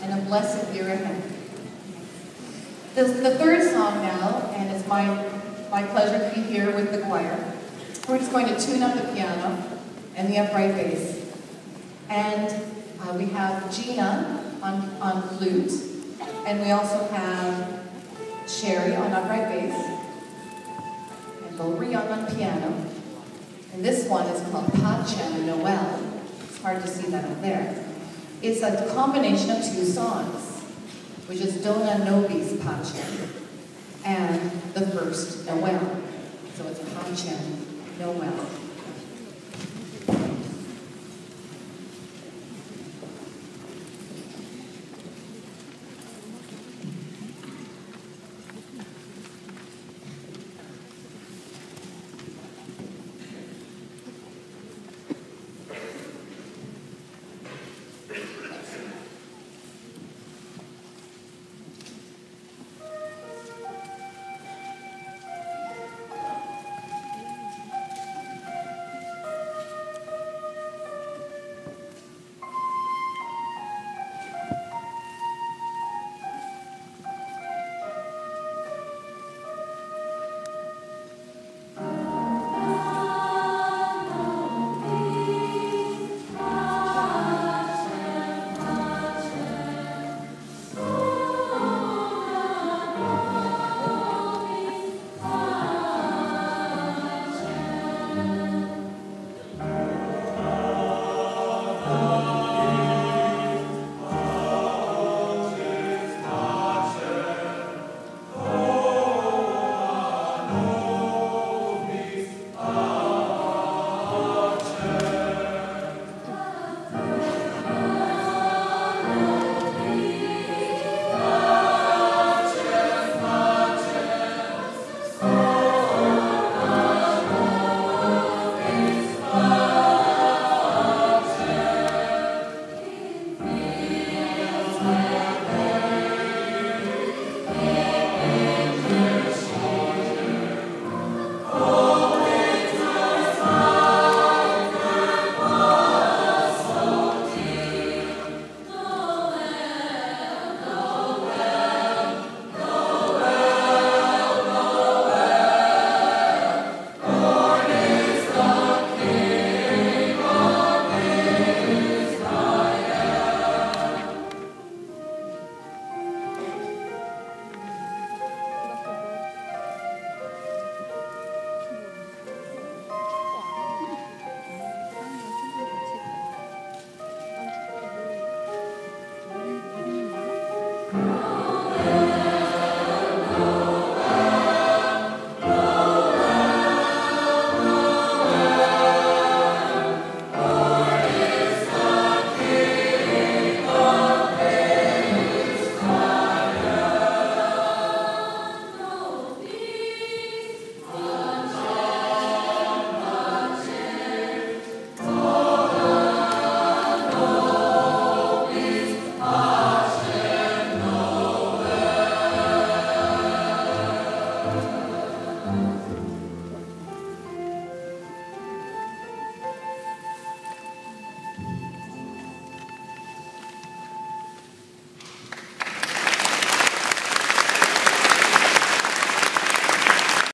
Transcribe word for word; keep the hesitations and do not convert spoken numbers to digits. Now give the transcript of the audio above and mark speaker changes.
Speaker 1: and a blessed year ahead. The, the third song now, and it's my, my pleasure to be here with the choir. We're just going to tune up the piano and the upright bass. And uh, we have Gina on, on flute, and we also have Sherry on upright bass, and Lori on, on piano. And this one is called Pacem Noel. It's hard to see that up there. It's a combination of two songs, which is Dona Nobis Pacem and the first Noel. So it's Pacem Noel.